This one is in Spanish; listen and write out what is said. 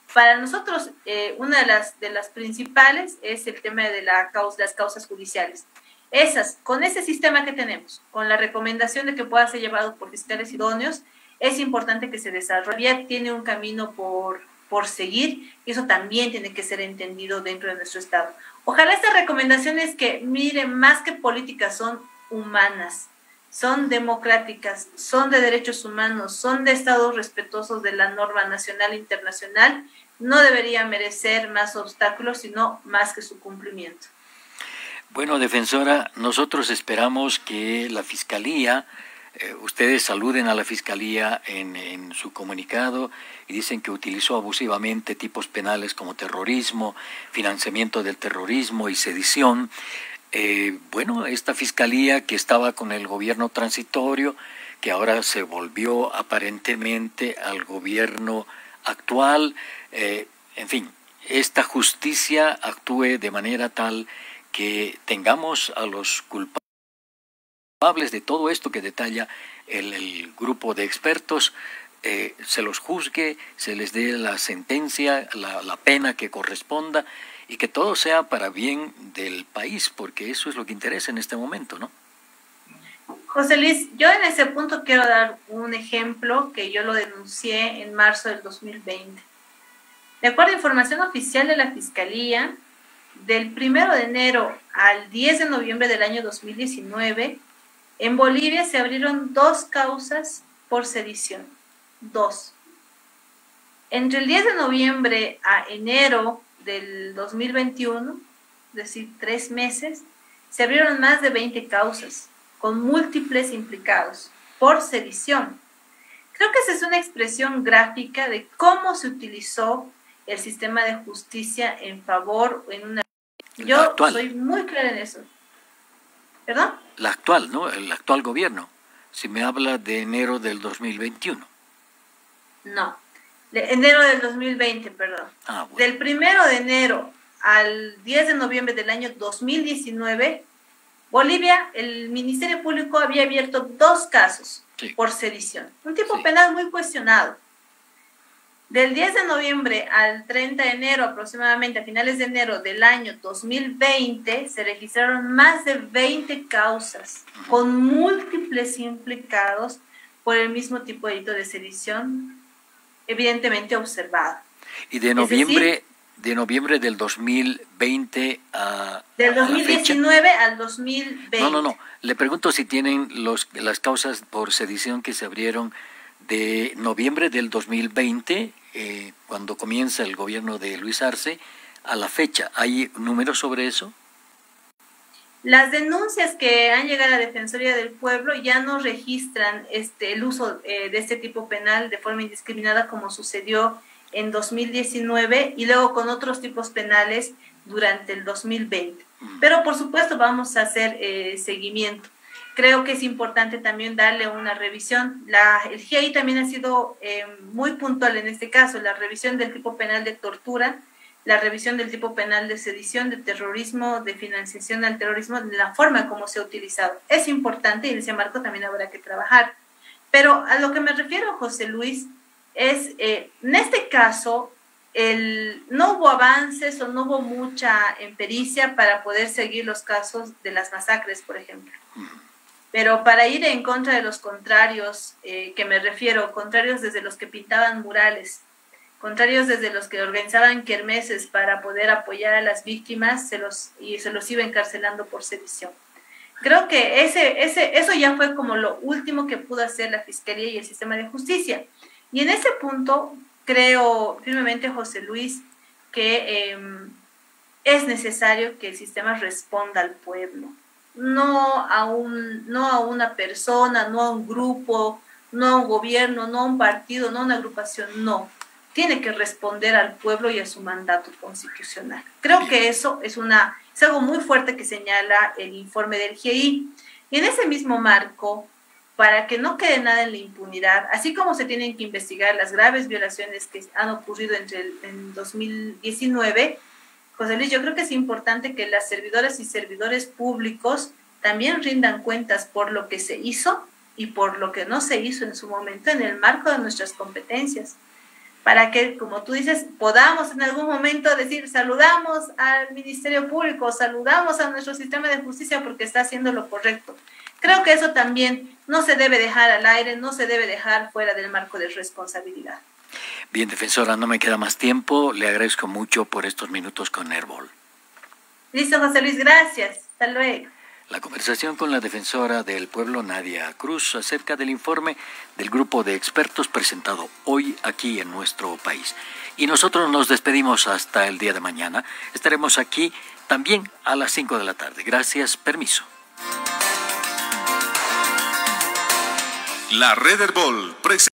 Para nosotros, una de las principales es el tema de las causas judiciales. Con ese sistema que tenemos, con la recomendación de que pueda ser llevado por fiscales idóneos, es importante que se desarrolle. Tiene un camino por seguir, y eso también tiene que ser entendido dentro de nuestro Estado. Ojalá estas recomendaciones que, miren, más que políticas, son humanas, son democráticas, son de derechos humanos, son de estados respetuosos de la norma nacional e internacional, no debería merecer más obstáculos, sino más que su cumplimiento. Bueno, defensora, nosotros esperamos que la Fiscalía, ustedes saluden a la Fiscalía en su comunicado y dicen que utilizó abusivamente tipos penales como terrorismo, financiamiento del terrorismo y sedición. Bueno, esta Fiscalía que estaba con el gobierno transitorio, que ahora se volvió aparentemente al gobierno actual, en fin, esta justicia actúe de manera tal que tengamos a los culpables de todo esto que detalla el grupo de expertos, se los juzgue, se les dé la sentencia, la pena que corresponda, y que todo sea para bien del país, porque eso es lo que interesa en este momento, ¿no? José Luis, yo en ese punto quiero dar un ejemplo que yo lo denuncié en marzo del 2020. De acuerdo a información oficial de la Fiscalía, del 1 de enero al 10 de noviembre del año 2019, en Bolivia se abrieron 2 causas por sedición. 2. Entre el 10 de noviembre a enero del 2021, es decir, 3 meses, se abrieron más de 20 causas, con múltiples implicados, por sedición. Creo que esa es una expresión gráfica de cómo se utilizó el sistema de justicia en favor en una... Yo soy muy clara en eso. ¿Perdón? La actual, ¿no? El actual gobierno. Si me habla de enero del 2021. No, de enero del 2020, perdón. Bueno. Del 1 de enero al 10 de noviembre del año 2019, Bolivia, el Ministerio Público había abierto 2 casos por sedición. Un tipo penal muy cuestionado. Del 10 de noviembre al 30 de enero, aproximadamente a finales de enero del año 2020, se registraron más de 20 causas con múltiples implicados por el mismo tipo de delito de sedición, evidentemente observado. Y de noviembre, de noviembre del 2020 a del 2019 al 2020. No. Le pregunto si tienen las causas por sedición que se abrieron de noviembre del 2020, cuando comienza el gobierno de Luis Arce, a la fecha. ¿Hay números sobre eso? Las denuncias que han llegado a la Defensoría del Pueblo ya no registran el uso de este tipo penal de forma indiscriminada, como sucedió en 2019 y luego con otros tipos penales durante el 2020. Pero por supuesto vamos a hacer seguimiento. Creo que es importante también darle una revisión. El GIEI también ha sido muy puntual en este caso, la revisión del tipo penal de tortura, la revisión del tipo penal de sedición, de terrorismo, de financiación al terrorismo, de la forma como se ha utilizado. Es importante y en ese marco también habrá que trabajar. Pero a lo que me refiero, José Luis, es, en este caso, no hubo avances o no hubo mucha empiricia para poder seguir los casos de las masacres, por ejemplo. Pero para ir en contra de los contrarios, que me refiero, contrarios desde los que pintaban murales, contrarios desde los que organizaban kermeses para poder apoyar a las víctimas, se los iba encarcelando por sedición. Creo que eso ya fue como lo último que pudo hacer la Fiscalía y el sistema de justicia. Y en ese punto creo firmemente, José Luis, que es necesario que el sistema responda al pueblo, no a una persona, no a un grupo, no a un gobierno, no a un partido, no a una agrupación, no. Tiene que responder al pueblo y a su mandato constitucional. Creo que eso es algo muy fuerte que señala el informe del GIEI. Y en ese mismo marco, para que no quede nada en la impunidad, así como se tienen que investigar las graves violaciones que han ocurrido en 2019, José Luis, yo creo que es importante que las servidoras y servidores públicos también rindan cuentas por lo que se hizo y por lo que no se hizo en su momento en el marco de nuestras competencias. para que, como tú dices, podamos en algún momento decir, saludamos al Ministerio Público, saludamos a nuestro sistema de justicia porque está haciendo lo correcto. Creo que eso también no se debe dejar al aire, no se debe dejar fuera del marco de responsabilidad. Bien, defensora, no me queda más tiempo. Le agradezco mucho por estos minutos con Herbol. Listo, José Luis, gracias. Hasta luego. La conversación con la defensora del pueblo, Nadia Cruz, acerca del informe del grupo de expertos presentado hoy aquí en nuestro país. Y nosotros nos despedimos hasta el día de mañana. Estaremos aquí también a las 5 de la tarde. Gracias, permiso. La Red Herbol presenta